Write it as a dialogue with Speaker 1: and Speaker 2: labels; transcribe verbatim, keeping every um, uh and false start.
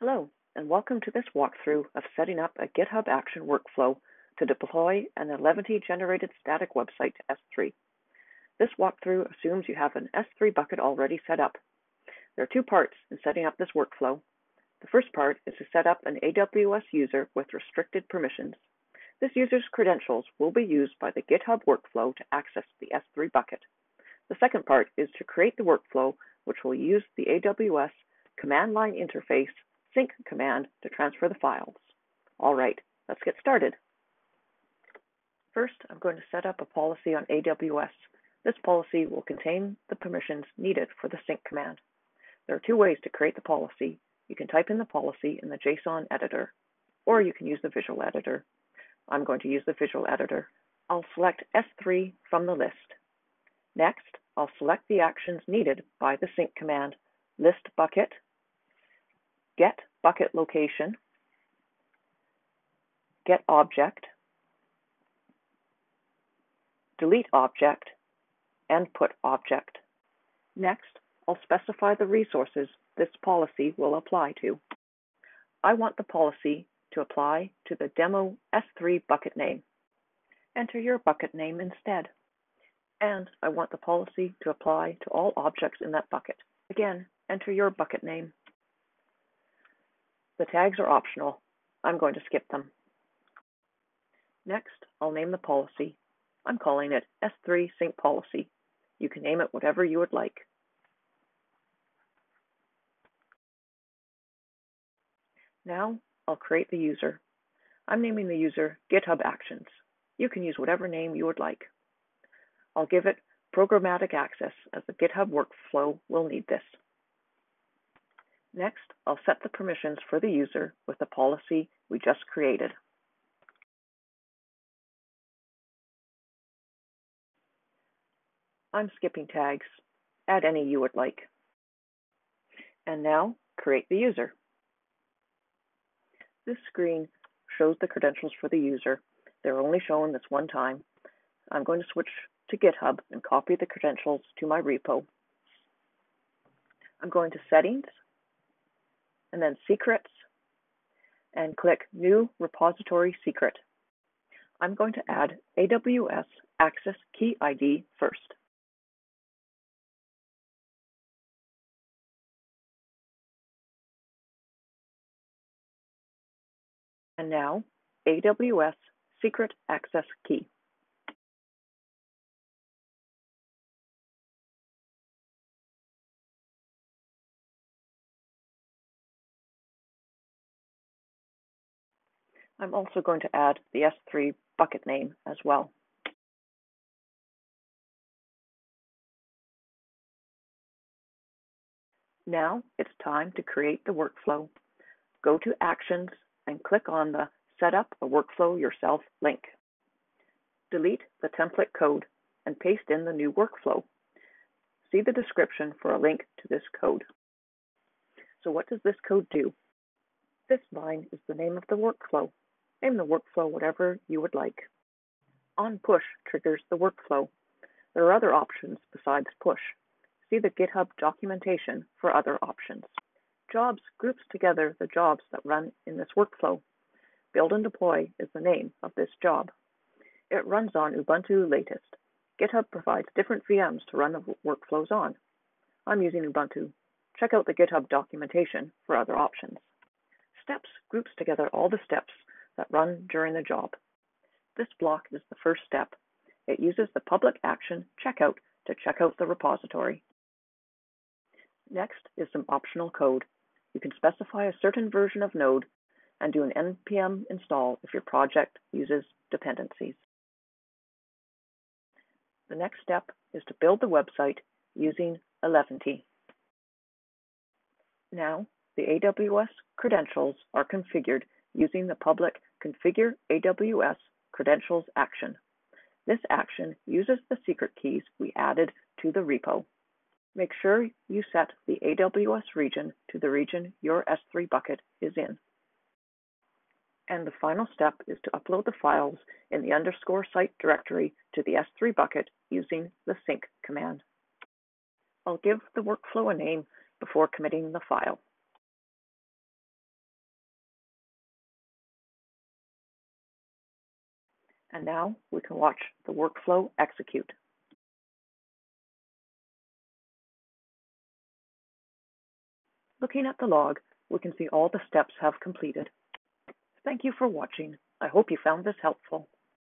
Speaker 1: Hello, and welcome to this walkthrough of setting up a GitHub Action workflow to deploy an eleven-generated static website to S three. This walkthrough assumes you have an S three bucket already set up. There are two parts in setting up this workflow. The first part is to set up an A W S user with restricted permissions. This user's credentials will be used by the GitHub workflow to access the S three bucket. The second part is to create the workflow, which will use the A W S command line interface sync command to transfer the files. All right, let's get started. First, I'm going to set up a policy on A W S. This policy will contain the permissions needed for the sync command. There are two ways to create the policy. You can type in the policy in the JSON editor, or you can use the visual editor. I'm going to use the visual editor. I'll select S three from the list. Next, I'll select the actions needed by the sync command: list bucket, get bucket location, get object, delete object, and put object. Next, I'll specify the resources this policy will apply to. I want the policy to apply to the demo S three bucket name. Enter your bucket name instead. And I want the policy to apply to all objects in that bucket. Again, enter your bucket name. The tags are optional. I'm going to skip them. Next, I'll name the policy. I'm calling it S three sync policy. You can name it whatever you would like. Now, I'll create the user. I'm naming the user GitHub Actions. You can use whatever name you would like. I'll give it programmatic access, as the GitHub workflow will need this. Next, I'll set the permissions for the user with the policy we just created. I'm skipping tags. Add any you would like. And now, create the user. This screen shows the credentials for the user. They're only shown this one time. I'm going to switch to GitHub and copy the credentials to my repo. I'm going to Settings, and then Secrets, and click New Repository Secret. I'm going to add A W S Access Key I D first. And now, A W S Secret Access Key. I'm also going to add the S three bucket name as well. Now it's time to create the workflow. Go to Actions and click on the Set Up a Workflow Yourself link. Delete the template code and paste in the new workflow. See the description for a link to this code. So what does this code do? This line is the name of the workflow. Name the workflow whatever you would like. On push triggers the workflow. There are other options besides push. See the GitHub documentation for other options. Jobs groups together the jobs that run in this workflow. Build and deploy is the name of this job. It runs on Ubuntu latest. GitHub provides different V Ms to run the workflows on. I'm using Ubuntu. Check out the GitHub documentation for other options. Steps groups together all the steps that run during the job. This block is the first step. It uses the public action checkout to check out the repository. Next is some optional code. You can specify a certain version of Node and do an N P M install if your project uses dependencies. The next step is to build the website using eleven T. Now, the A W S credentials are configured using the public Configure A W S Credentials action. This action uses the secret keys we added to the repo. Make sure you set the A W S region to the region your S three bucket is in. And the final step is to upload the files in the underscore site directory to the S three bucket using the sync command. I'll give the workflow a name before committing the file. And now we can watch the workflow execute. Looking at the log, we can see all the steps have completed. Thank you for watching. I hope you found this helpful.